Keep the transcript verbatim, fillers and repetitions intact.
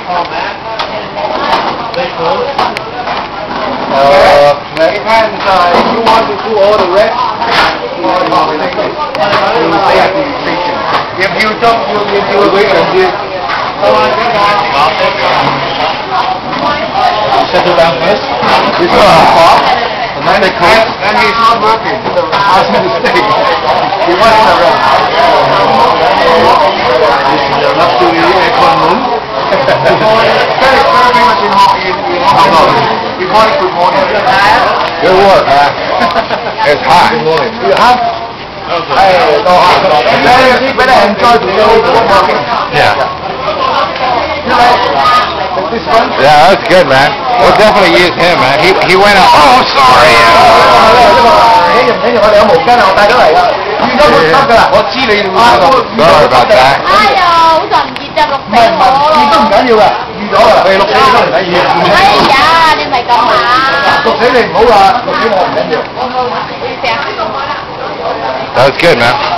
Uh, depends. Uh, if you want to do all the rest, you say at the station. If you don't, you if you wait and do. Settle down first. This is the top, and then they come. And he's not working, so ask him to stay. He wants to run. This is the luxury aircon room. Very, very much in Hong Kong. We call it good morning. Good work, man. It's hot. Good morning. You have? Hey, no hot. You better enjoy the working. Yeah. You like this one? Yeah, that's good, man. We'll definitely use him, man. He he went out. Oh, sorry. Sorry about that. 哎呀，好就唔熱就焗死我咯。 熱都唔緊要噶，預咗啦。你淥死都唔緊要。 哎呀，你咪咁啊！ 淥死你唔好啦，淥死我唔緊要。 你食啊？ That was good, man.